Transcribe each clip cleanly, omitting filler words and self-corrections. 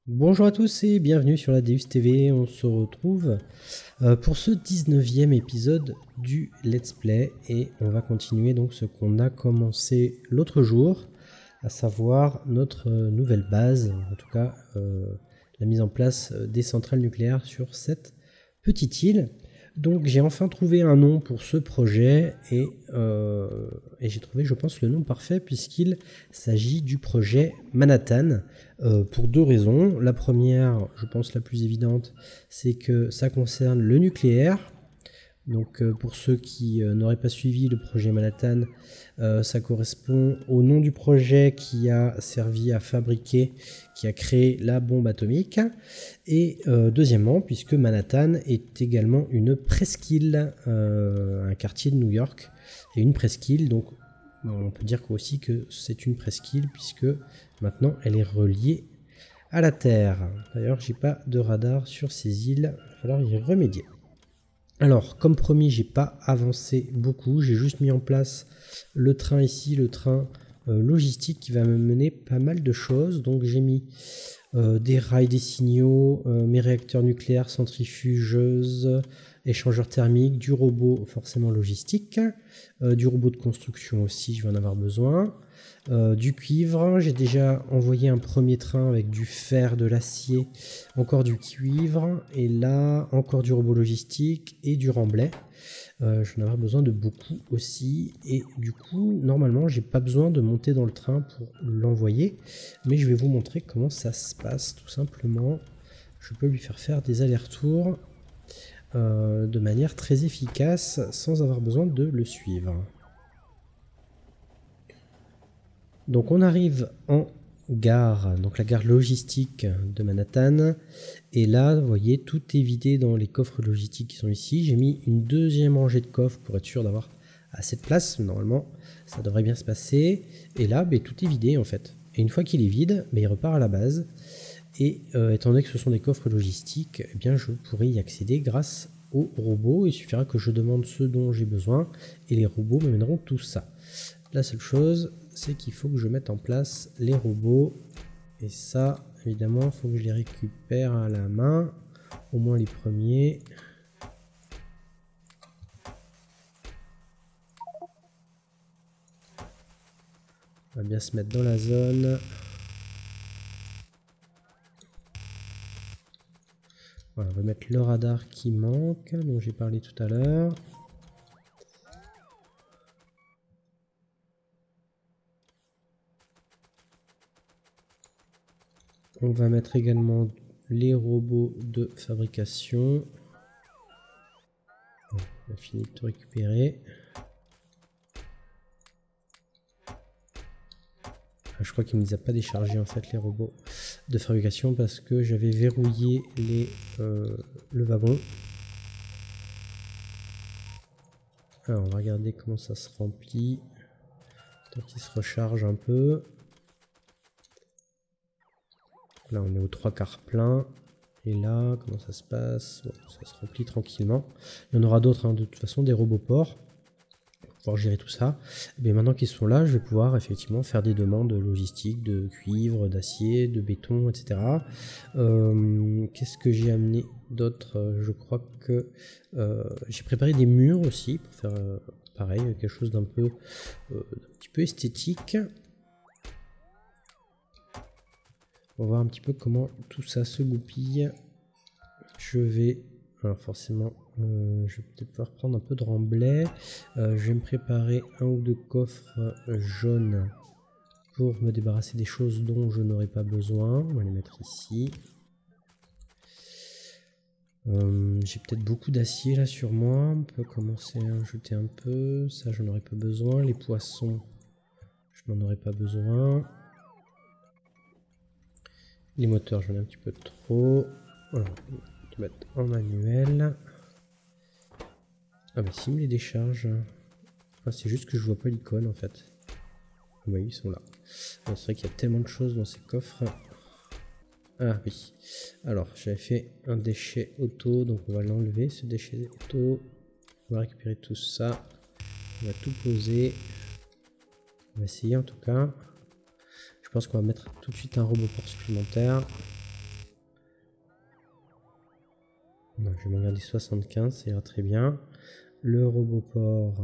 Bonjour à tous et bienvenue sur la Deus TV, on se retrouve pour ce 19e épisode du Let's Play et on va continuer donc ce qu'on a commencé l'autre jour, à savoir notre nouvelle base, en tout cas la mise en place des centrales nucléaires sur cette petite île. Donc j'ai enfin trouvé un nom pour ce projet et j'ai trouvé, je pense, le nom parfait puisqu'il s'agit du projet Manhattan pour deux raisons. La première, je pense la plus évidente, c'est que ça concerne le nucléaire. Donc pour ceux qui n'auraient pas suivi le projet Manhattan, ça correspond au nom du projet qui a servi à fabriquer, qui a créé la bombe atomique. Et deuxièmement, puisque Manhattan est également une presqu'île, un quartier de New York, et une presqu'île, donc on peut dire aussi que c'est une presqu'île puisque maintenant elle est reliée à la Terre. D'ailleurs, j'ai pas de radar sur ces îles, il va falloir y remédier. Alors, comme promis, j'ai pas avancé beaucoup, j'ai juste mis en place le train ici, le train logistique qui va me mener pas mal de choses. Donc j'ai mis des rails, des signaux, mes réacteurs nucléaires, centrifugeuses, échangeurs thermiques, du robot forcément logistique, du robot de construction aussi, je vais en avoir besoin. Du cuivre, j'ai déjà envoyé un premier train avec du fer, de l'acier, encore du cuivre, et là encore du robot logistique et du remblai. Je vais en avoir besoin de beaucoup aussi, et du coup normalement j'ai pas besoin de monter dans le train pour l'envoyer, mais je vais vous montrer comment ça se passe tout simplement. Je peux lui faire des allers-retours de manière très efficace sans avoir besoin de le suivre. Donc on arrive en gare, donc la gare logistique de Manhattan, et là vous voyez tout est vidé dans les coffres logistiques qui sont ici. J'ai mis une deuxième rangée de coffres pour être sûr d'avoir assez de place, normalement ça devrait bien se passer, et là tout est vidé en fait, et une fois qu'il est vide, il repart à la base, et étant donné que ce sont des coffres logistiques, eh bien je pourrai y accéder grâce aux robots. Il suffira que je demande ce dont j'ai besoin, et les robots me mèneront tout ça. La seule chose, c'est qu'il faut que je mette en place les robots. Et ça, évidemment, il faut que je les récupère à la main. Au moins les premiers. On va bien se mettre dans la zone. Voilà, on va mettre le radar qui manque, dont j'ai parlé tout à l'heure. On va mettre également les robots de fabrication. On a fini de tout récupérer. Je crois qu'il ne les a pas déchargés en fait, les robots de fabrication, parce que j'avais verrouillé le wagon. Alors on va regarder comment ça se remplit. Tant qu'il se recharge un peu. Là on est aux 3/4 plein. Et là, comment ça se passe? Bon, ça se remplit tranquillement. Il y en aura d'autres, hein, de toute façon, des robots ports. Pour pouvoir gérer tout ça. Et maintenant qu'ils sont là, je vais pouvoir effectivement faire des demandes logistiques de cuivre, d'acier, de béton, etc. Qu'est-ce que j'ai amené d'autre? Je crois que j'ai préparé des murs aussi pour faire pareil, quelque chose d'un petit peu esthétique. On va voir un petit peu comment tout ça se goupille. Je vais, alors forcément, je vais peut-être pouvoir prendre un peu de remblai. Je vais me préparer un ou deux coffres jaunes pour me débarrasser des choses dont je n'aurai pas besoin. On va les mettre ici. J'ai peut-être beaucoup d'acier là sur moi. On peut commencer à en jeter un peu. Ça, je n'en aurai pas besoin. Les poissons, je n'en aurai pas besoin. Les moteurs, j'en ai un petit peu trop. Voilà, on va mettre en manuel. Ah bah si, me les décharge. Ah, c'est juste que je vois pas l'icône en fait. Ah bah ils sont là. C'est vrai qu'il y a tellement de choses dans ces coffres. Ah oui. Alors j'avais fait un déchet auto, donc on va l'enlever ce déchet auto. On va récupérer tout ça. On va tout poser. On va essayer en tout cas. Je pense qu'on va mettre tout de suite un robot port supplémentaire. Non, je vais m'en garder 75, ça ira très bien. Le roboport,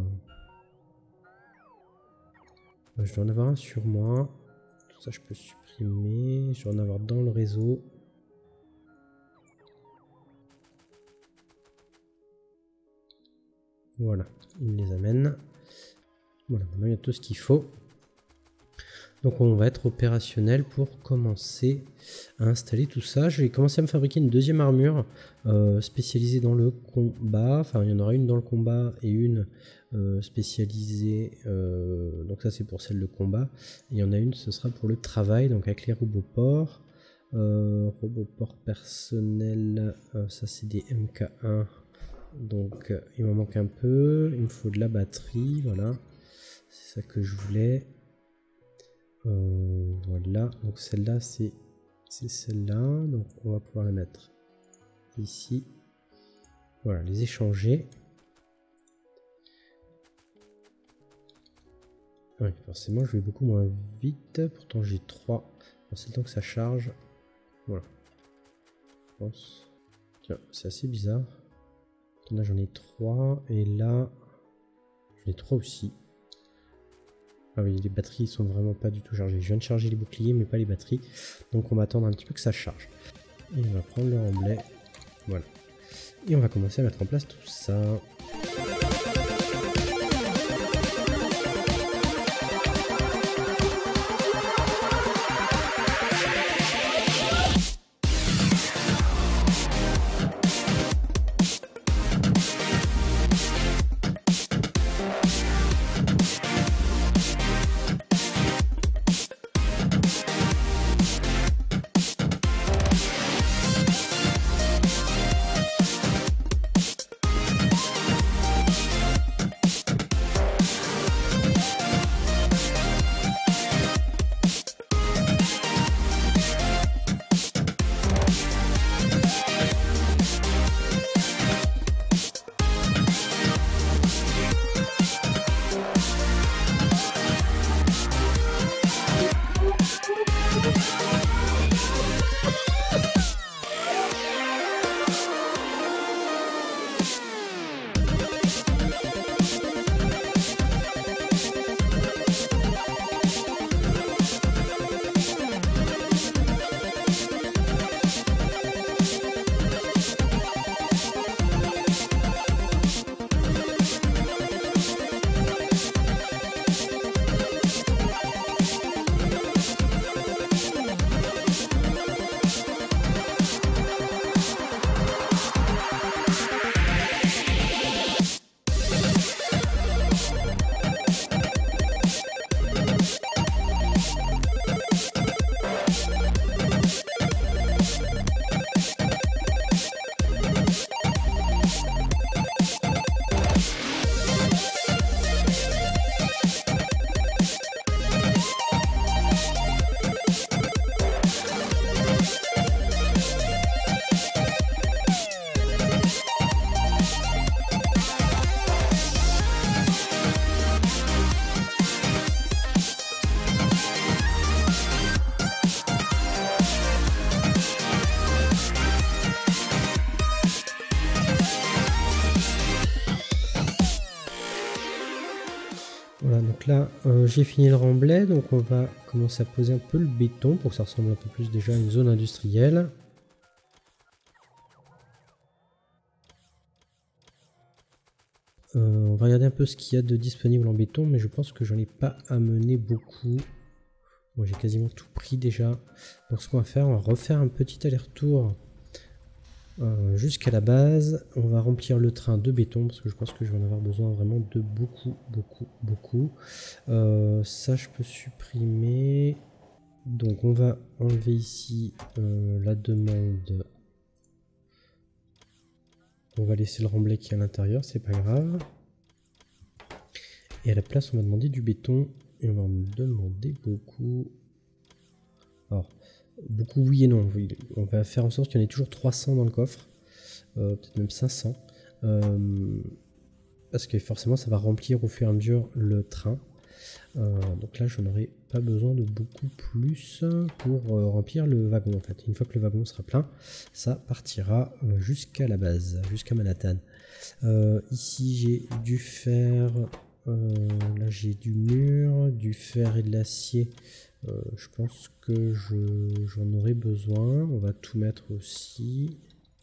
je dois en avoir un sur moi. Tout ça, je peux supprimer. Je dois en avoir dans le réseau. Voilà, il me les amène. Voilà, maintenant il y a tout ce qu'il faut. Donc on va être opérationnel pour commencer à installer tout ça. Je vais commencer à me fabriquer une deuxième armure spécialisée dans le combat. Enfin, il y en aura une dans le combat et une spécialisée. Donc ça c'est pour celle de combat. Et il y en a une, ce sera pour le travail, donc avec les roboports. Roboports personnels, ça c'est des MK1. Donc il m'en manque un peu. Il me faut de la batterie, voilà. C'est ça que je voulais. Voilà, donc celle-là c'est celle-là, donc on va pouvoir la mettre ici. Voilà, les échanger. Oui, forcément je vais beaucoup moins vite, pourtant j'ai 3. Bon, c'est le temps que ça charge. Voilà. Je pense. Tiens, c'est assez bizarre. Là j'en ai 3 et là j'en ai 3 aussi. Ah oui, les batteries sont vraiment pas du tout chargées. Je viens de charger les boucliers, mais pas les batteries. Donc on va attendre un petit peu que ça charge. Et on va prendre le remblai. Voilà. Et on va commencer à mettre en place tout ça. Voilà, donc là j'ai fini le remblai, donc on va commencer à poser un peu le béton pour que ça ressemble un peu plus déjà à une zone industrielle. On va regarder un peu ce qu'il y a de disponible en béton, mais je pense que j'en ai pas amené beaucoup. Bon, j'ai quasiment tout pris déjà. Donc ce qu'on va faire, on va refaire un petit aller-retour jusqu'à la base. On va remplir le train de béton parce que je pense que je vais en avoir besoin vraiment de beaucoup. Ça je peux supprimer. Donc on va enlever ici la demande. On va laisser le remblai qui est à l'intérieur, c'est pas grave. Et à la place on va demander du béton. Et on va en demander beaucoup. Alors, beaucoup oui et non. On va faire en sorte qu'il y en ait toujours 300 dans le coffre. Peut-être même 500. Parce que forcément ça va remplir au fur et à mesure le train. Donc là, je n'aurai pas besoin de beaucoup plus pour remplir le wagon en fait. Une fois que le wagon sera plein, ça partira jusqu'à la base, jusqu'à Manhattan. Ici, j'ai du fer, là j'ai du mur, du fer et de l'acier. Je pense que j'en aurai besoin. On va tout mettre aussi.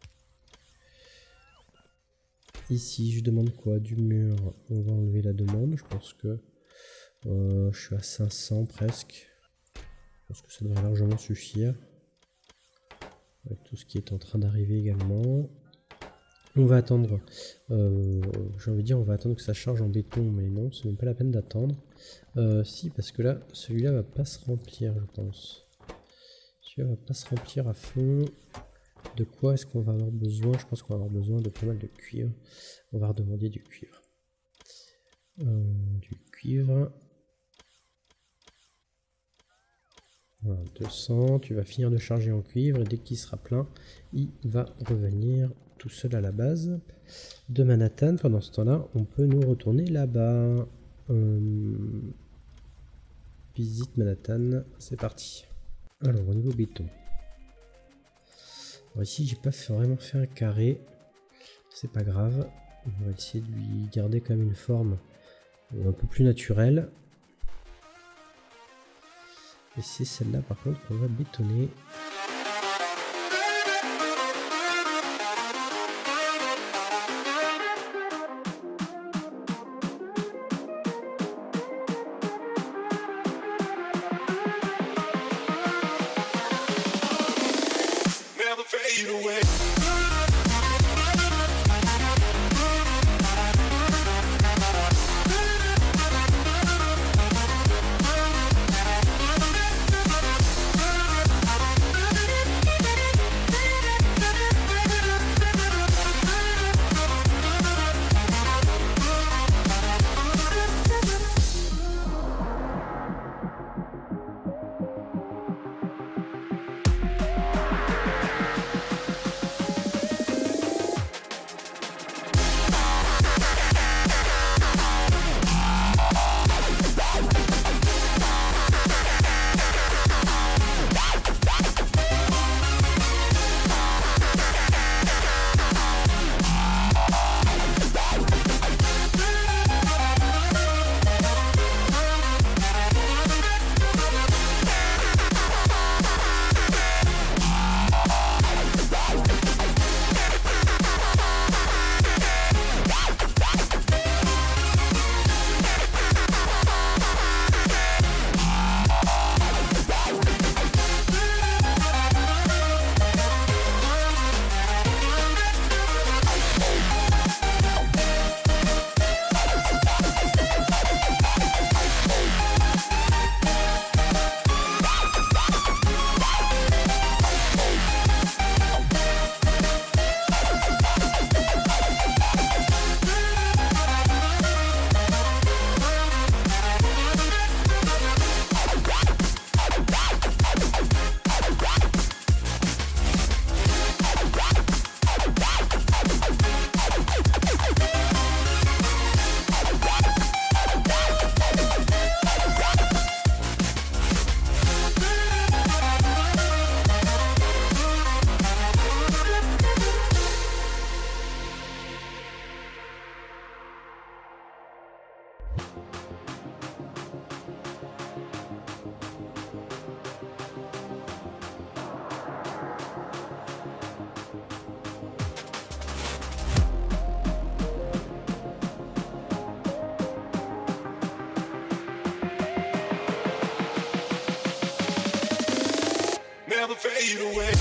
Ici, je demande quoi? Du mur. On va enlever la demande. Je pense que je suis à 500 presque. Je pense que ça devrait largement suffire. Avec tout ce qui est en train d'arriver également. On va attendre. J'ai envie de dire, on va attendre que ça charge en béton. Mais non, c'est même pas la peine d'attendre. Si, parce que là, celui-là va pas se remplir, je pense. Celui-là va pas se remplir à fond. De quoi est-ce qu'on va avoir besoin? Je pense qu'on va avoir besoin de pas mal de cuivre. On va redemander du cuivre. Du cuivre. Voilà, 200. Tu vas finir de charger en cuivre et dès qu'il sera plein, il va revenir tout seul à la base de Manhattan. Pendant ce temps-là, on peut nous retourner là-bas. Visite Manhattan, c'est parti. Alors, au niveau béton. Alors ici, j'ai pas vraiment fait un carré. C'est pas grave. On va essayer de lui garder quand même une forme un peu plus naturelle. Et c'est celle-là par contre qu'on va bétonner. fade away.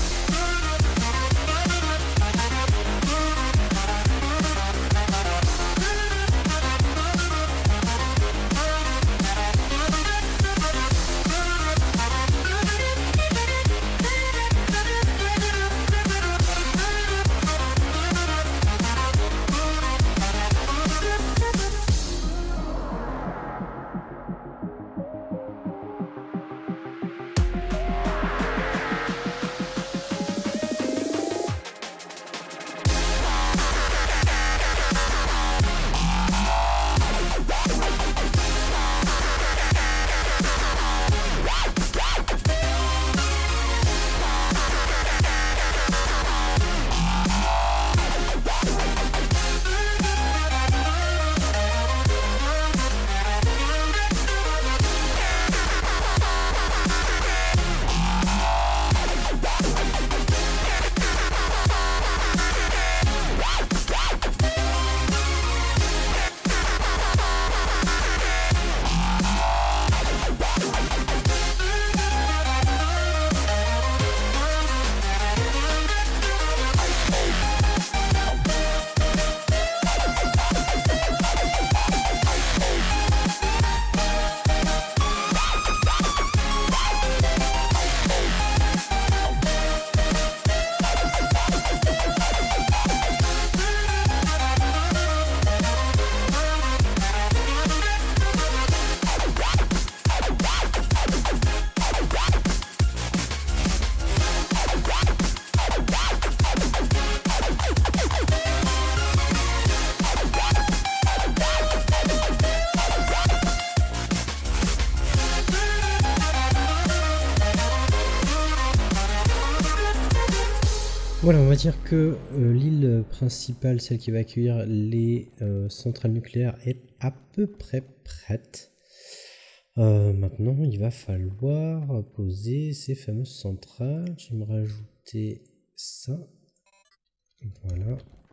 Voilà, on va dire que l'île principale, celle qui va accueillir les centrales nucléaires, est à peu près prête. Maintenant, il va falloir poser ces fameuses centrales. Je vais me rajouter ça. Voilà.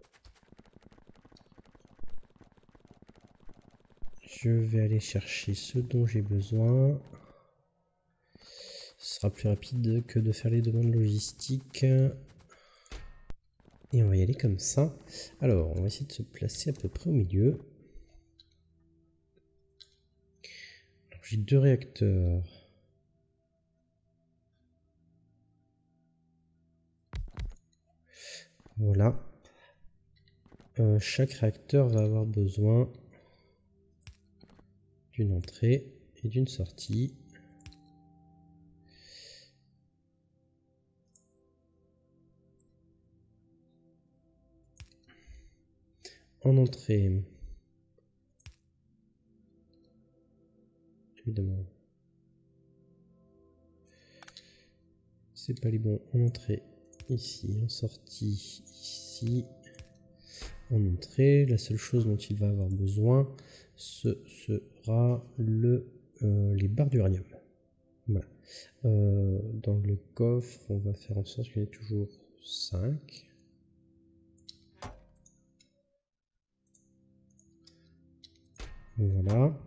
Je vais aller chercher ce dont j'ai besoin. Ce sera plus rapide que de faire les demandes logistiques. Et on va y aller comme ça. Alors, on va essayer de se placer à peu près au milieu. J'ai 2 réacteurs. Voilà. Chaque réacteur va avoir besoin d'une entrée et d'une sortie. En entrée, évidemment, c'est pas les bons. En entrée, ici, en sortie, ici. En entrée, la seule chose dont il va avoir besoin, ce sera les barres d'uranium. Voilà. Dans le coffre, on va faire en sorte qu'il y en ait toujours 5. Voilà.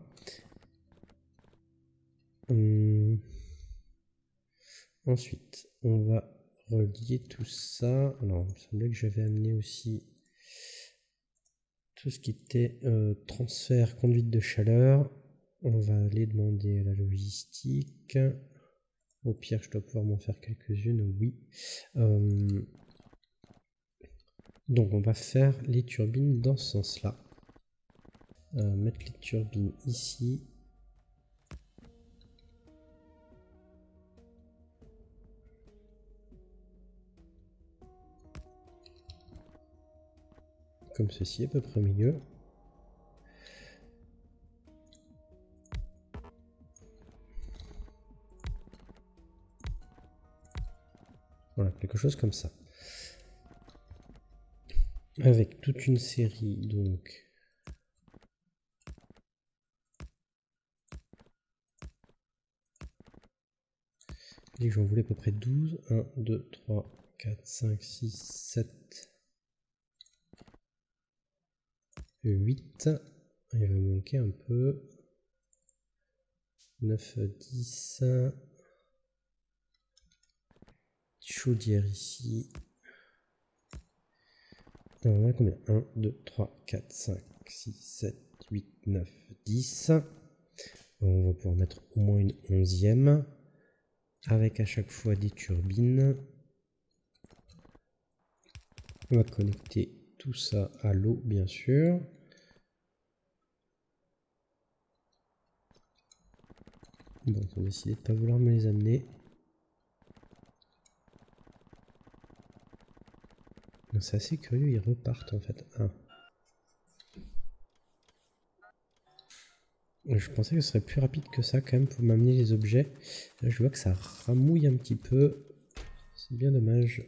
Ensuite, on va relier tout ça. Alors, il me semblait que j'avais amené aussi tout ce qui était transfert, conduite de chaleur. On va aller demander à la logistique. Au pire, je dois pouvoir m'en faire quelques-unes, oui. Donc, on va faire les turbines dans ce sens-là. Mettre les turbines ici. Comme ceci, à peu près au milieu. Voilà, quelque chose comme ça. Avec toute une série, donc... Et j'en voulais à peu près 12. 1, 2, 3, 4, 5, 6, 7, 8. Il va manquer un peu. 9, 10. Chaudière ici. Alors, on a combien? 1, 2, 3, 4, 5, 6, 7, 8, 9, 10. On va pouvoir mettre au moins une 11e. Avec à chaque fois des turbines. On va connecter tout ça à l'eau, bien sûr. Bon, ils ont décidé de ne pas vouloir me les amener. C'est assez curieux, ils repartent en fait. Ah. Je pensais que ce serait plus rapide que ça quand même pour m'amener les objets. Là, je vois que ça ramouille un petit peu. C'est bien dommage.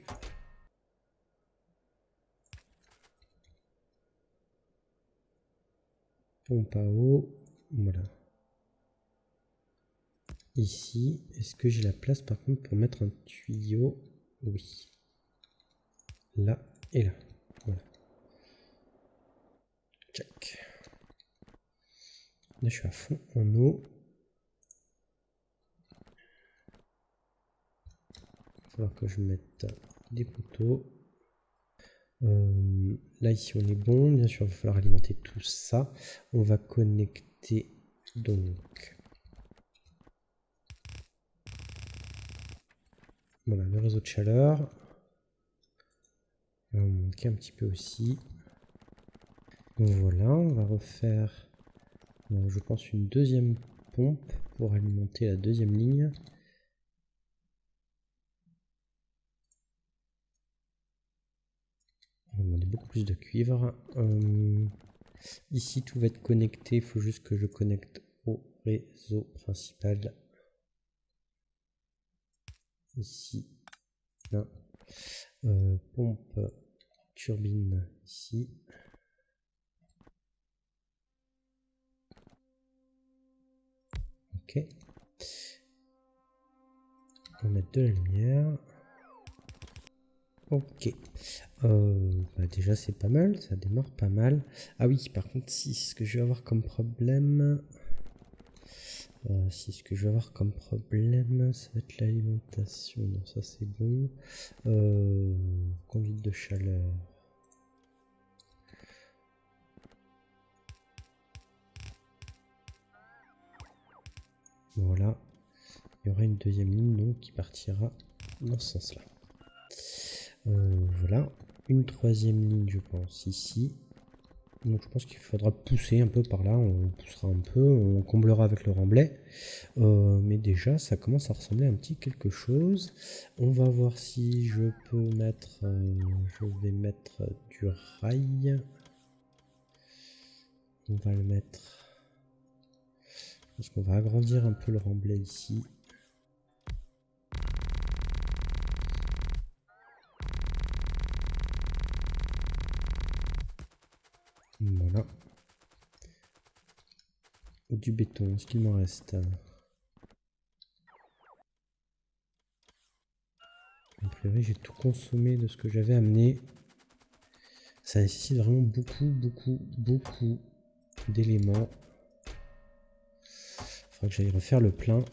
Pompe à eau. Voilà. Ici, est-ce que j'ai la place par contre pour mettre un tuyau? Oui. Là et là. Voilà. Check. Là, je suis à fond en eau. Il va falloir que je mette des poteaux. Là, ici, on est bon. Bien sûr, il va falloir alimenter tout ça. On va connecter donc... Voilà, le réseau de chaleur. On va manquer un petit peu aussi. Donc voilà, on va refaire, je pense, une deuxième pompe pour alimenter la deuxième ligne. On va demander beaucoup plus de cuivre. Ici, tout va être connecté. Il faut juste que je connecte au réseau principal. Ici, là. Pompe, turbine ici. Ok. On va mettre de la lumière. Ok. Bah déjà c'est pas mal, ça démarre pas mal. Ah oui, par contre, si ce que je vais avoir comme problème... si ce que je vais avoir comme problème, ça va être l'alimentation. Non, ça c'est bon. Conduite de chaleur. Voilà. Il y aura une deuxième ligne donc qui partira dans ce sens-là. Voilà. Une troisième ligne, je pense, ici. Donc je pense qu'il faudra pousser un peu par là. On poussera un peu, on comblera avec le remblai. Mais déjà, ça commence à ressembler à un petit quelque chose. On va voir si je peux mettre... je vais mettre du rail. On va le mettre... Je pense qu'on va agrandir un peu le remblai ici. Voilà. Du béton, ce qu'il m'en reste. A priori, j'ai tout consommé de ce que j'avais amené. Ça nécessite vraiment beaucoup d'éléments. Il faudra que j'aille refaire le plein.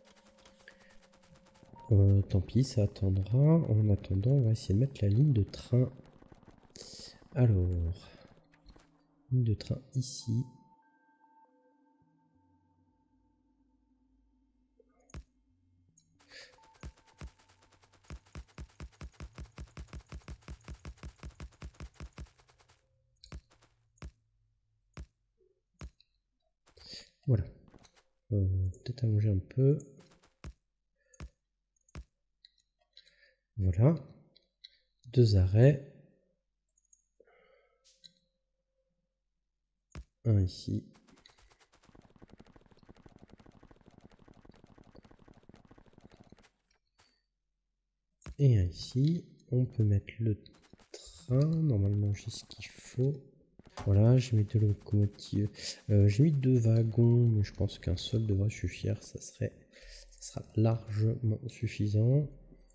Tant pis, ça attendra. En attendant, on va essayer de mettre la ligne de train. Alors, ligne de train ici. Voilà. Peut-être allonger un peu. Voilà. 2 arrêts. Un ici. Et un ici. On peut mettre le train. Normalement, j'ai ce qu'il faut. Voilà, j'ai mis 2 locomotives. J'ai mis 2 wagons, mais je pense qu'un seul devrait suffire. Ça sera largement suffisant.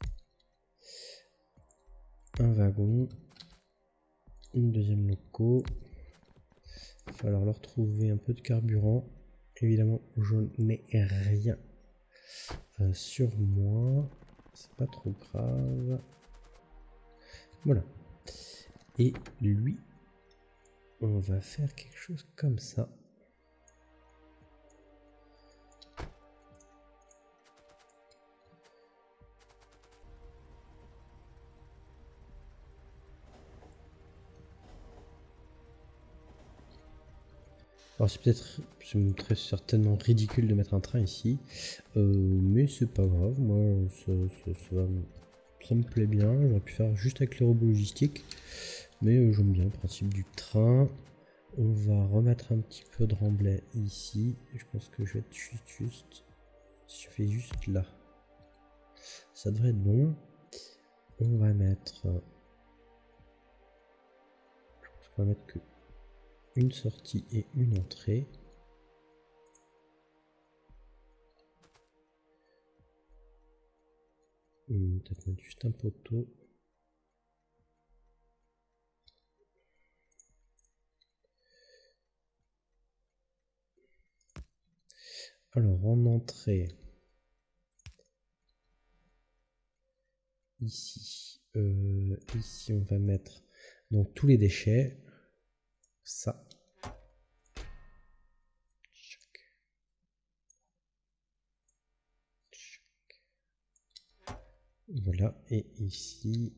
Un wagon. Une deuxième loco. Il va falloir leur trouver un peu de carburant. Évidemment, je n'ai rien sur moi. C'est pas trop grave. Voilà. Et lui, on va faire quelque chose comme ça. Alors c'est peut-être, très certainement ridicule de mettre un train ici, mais c'est pas grave, moi ça me plaît bien, j'aurais pu faire juste avec les robots logistiques, mais j'aime bien le principe du train. On va remettre un petit peu de remblai ici, je pense que je vais être juste, si je fais juste là, ça devrait être bon. On va mettre, je pense qu'on va mettre que une sortie et une entrée. Peut-être mettre juste un poteau. Alors en entrée, ici, ici on va mettre donc tous les déchets. Ça. Voilà, et ici,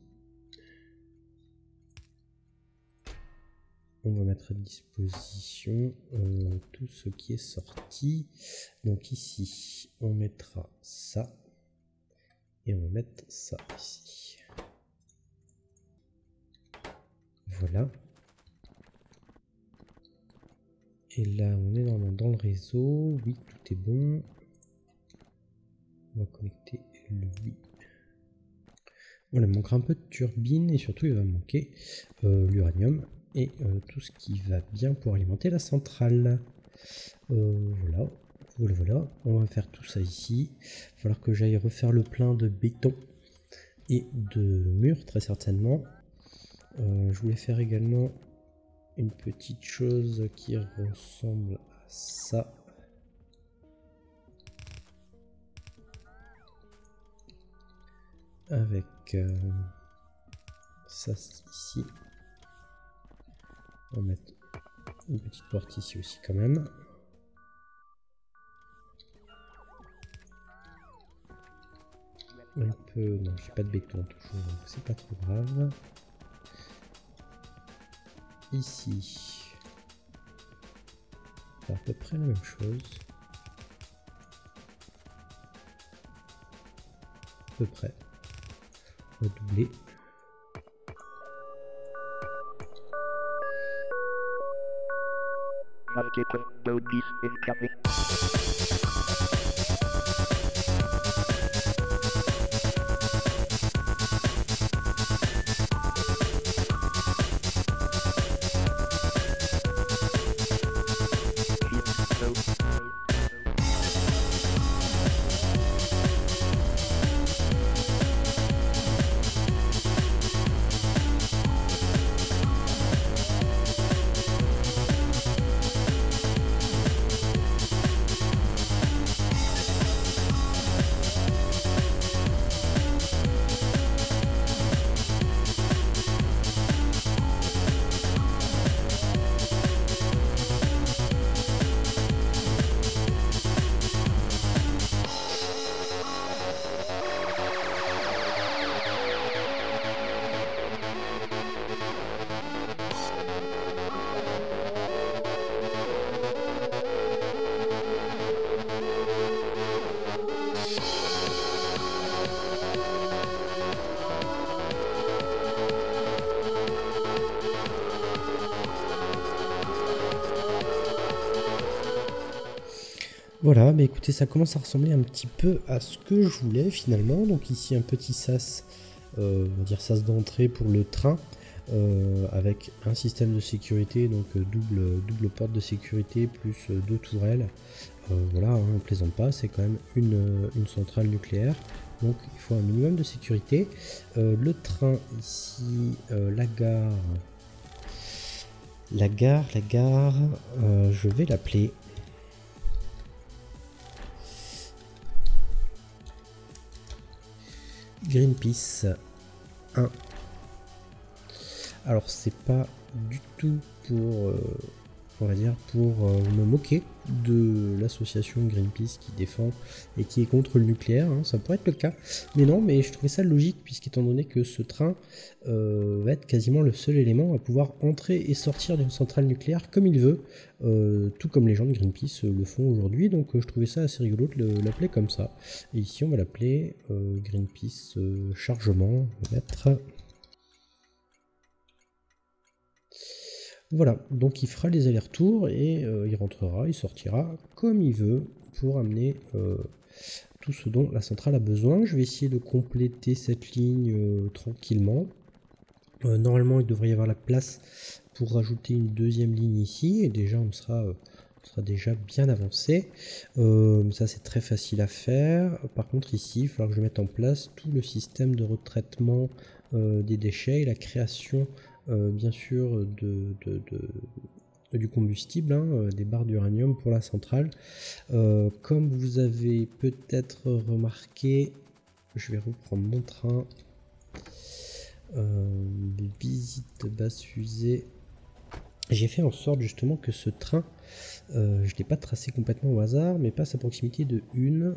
on va mettre à disposition tout ce qui est sorti. Donc ici, on mettra ça. Et on va mettre ça ici. Voilà. Et là, on est normalement dans le réseau. Oui, tout est bon. On va connecter lui. Voilà, il manquera un peu de turbine et surtout il va manquer l'uranium et tout ce qui va bien pour alimenter la centrale. Voilà, on va faire tout ça ici. Il va falloir que j'aille refaire le plein de béton et de murs très certainement. Je voulais faire également une petite chose qui ressemble à ça. Avec ça ici. On va mettre une petite porte ici aussi quand même. Un peu... Non, j'ai pas de béton toujours, donc c'est pas trop grave. Ici, c'est à peu près la même chose. À peu près. Redoubler. Voilà, mais écoutez, ça commence à ressembler un petit peu à ce que je voulais finalement. Donc ici un petit sas, on va dire sas d'entrée pour le train, avec un système de sécurité, donc double porte de sécurité plus deux tourelles. Voilà, hein, on ne plaisante pas, c'est quand même une centrale nucléaire. Donc il faut un minimum de sécurité. Le train ici, la gare, je vais l'appeler... Greenpeace 1. Alors c'est pas du tout pour on va dire pour me moquer de l'association Greenpeace qui défend et qui est contre le nucléaire, hein, ça pourrait être le cas, mais non, mais je trouvais ça logique puisqu'étant donné que ce train va être quasiment le seul élément à pouvoir entrer et sortir d'une centrale nucléaire comme il veut, tout comme les gens de Greenpeace le font aujourd'hui, donc je trouvais ça assez rigolo de l'appeler comme ça. Et ici on va l'appeler Greenpeace chargement, on va mettre... Voilà, donc il fera les allers-retours et il rentrera, il sortira comme il veut pour amener tout ce dont la centrale a besoin. Je vais essayer de compléter cette ligne tranquillement. Normalement, il devrait y avoir la place pour rajouter une deuxième ligne ici et déjà on sera déjà bien avancé. Ça c'est très facile à faire. Par contre ici, il va falloir que je mette en place tout le système de retraitement des déchets et la création bien sûr du combustible, hein, des barres d'uranium pour la centrale. Comme vous avez peut-être remarqué, je vais reprendre mon train. Visite base fusée. J'ai fait en sorte justement que ce train, je ne l'ai pas tracé complètement au hasard, mais passe à proximité de une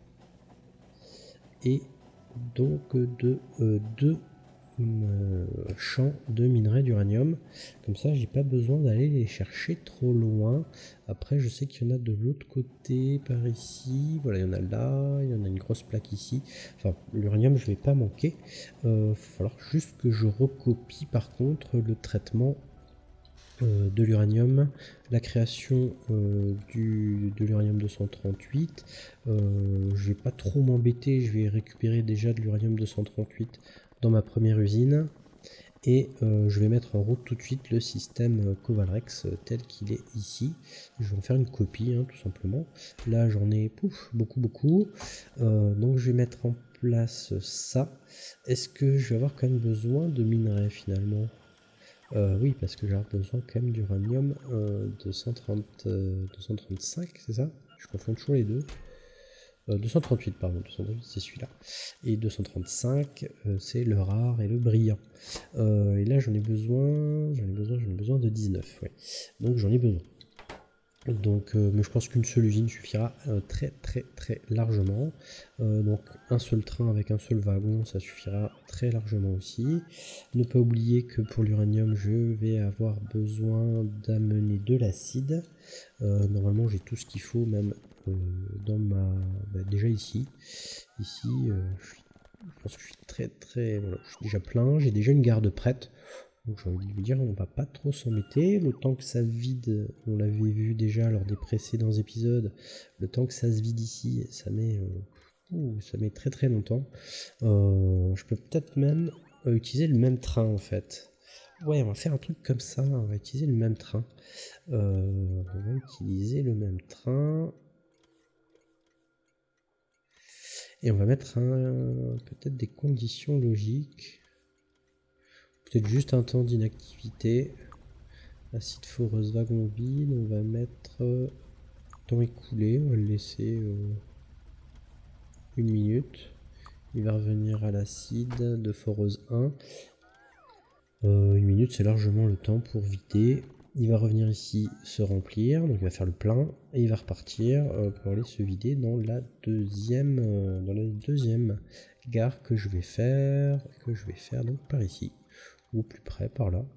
et donc de deux champs de minerais d'uranium. Comme ça, j'ai pas besoin d'aller les chercher trop loin. Après, je sais qu'il y en a de l'autre côté, par ici. Voilà, il y en a là, il y en a une grosse plaque ici. Enfin, l'uranium, je vais pas manquer. Il va falloir juste que je recopie par contre le traitement de l'uranium, la création de l'uranium 238. Je vais pas trop m'embêter, je vais récupérer déjà de l'uranium 238 dans ma première usine. Et je vais mettre en route tout de suite le système Covalrex tel qu'il est ici. Je vais en faire une copie, hein, tout simplement. Là, j'en ai beaucoup. Donc, je vais mettre en place ça. Est-ce que je vais avoir quand même besoin de minerais finalement? Oui, parce que j'ai besoin quand même d'uranium 235, c'est ça? Je confonds toujours les deux. 238, pardon, 238 c'est celui-là. Et 235, c'est le rare et le brillant. Et là j'en ai besoin de 19, ouais. Donc j'en ai besoin. Donc, mais je pense qu'une seule usine suffira très largement. Donc un seul train avec un seul wagon, ça suffira très largement aussi. Ne pas oublier que pour l'uranium, je vais avoir besoin d'amener de l'acide. Normalement, j'ai tout ce qu'il faut, même dans ma... déjà ici. Ici, je pense que je suis très... Voilà, je suis déjà plein. J'ai déjà une garde prête. Donc j'ai envie de vous dire, on va pas trop s'embêter. Le temps que ça vide, on l'avait vu déjà lors des précédents épisodes, le temps que ça se vide ici, ça met très longtemps. Je peux peut-être même utiliser le même train en fait. Ouais, on va faire un truc comme ça, on va utiliser le même train. Et on va mettre peut-être des conditions logiques. Peut-être juste un temps d'inactivité. Acide foreuse wagon vide, on va mettre temps écoulé, on va le laisser 1 minute. Il va revenir à l'acide de foreuse 1. 1 minute, c'est largement le temps pour vider. Il va revenir ici se remplir, donc il va faire le plein et il va repartir pour aller se vider dans la deuxième gare que je vais faire donc par ici. Ou plus près par là.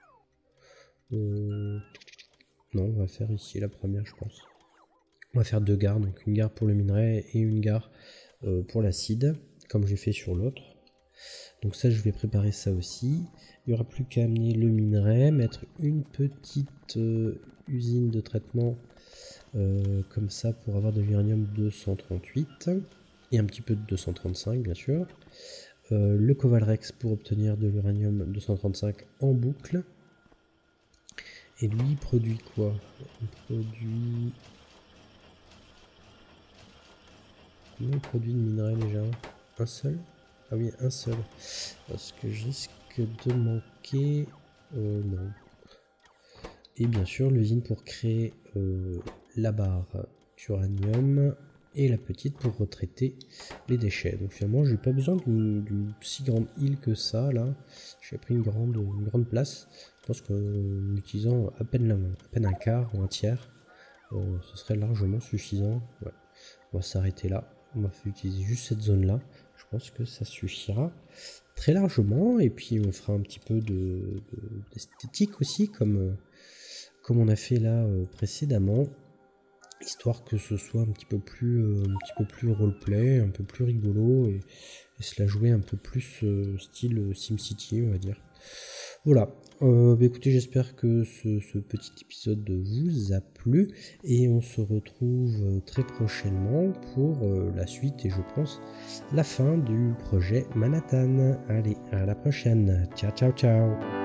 Non, on va faire ici la première, je pense. On va faire 2 gares, donc une gare pour le minerai et une gare pour l'acide, comme j'ai fait sur l'autre. Donc ça, je vais préparer ça aussi. Il n'y aura plus qu'à amener le minerai, mettre une petite usine de traitement comme ça pour avoir de l'uranium 238 et un petit peu de 235 bien sûr. Le Covalrex pour obtenir de l'uranium 235 en boucle. Et lui, il produit quoi? Combien il produit de minerais déjà? Un seul? Ah oui, un seul. Parce que je risque de manquer... non. Et bien sûr, l'usine pour créer la barre d'uranium et la petite pour retraiter les déchets. Donc finalement, j'ai pas besoin d'une si grande île que ça, là. J'ai pris une grande place. Je pense qu'en utilisant à peine un quart ou un tiers, ce serait largement suffisant. Ouais. On va s'arrêter là. On va utiliser juste cette zone-là. Je pense que ça suffira très largement. Et puis on fera un petit peu d'esthétique aussi, comme on a fait là précédemment, histoire que ce soit un petit peu plus roleplay, un peu plus rigolo et se la jouer un peu plus style SimCity, on va dire. Voilà. Écoutez, j'espère que ce petit épisode vous a plu et on se retrouve très prochainement pour la suite et je pense la fin du projet Manhattan. Allez, à la prochaine. Ciao.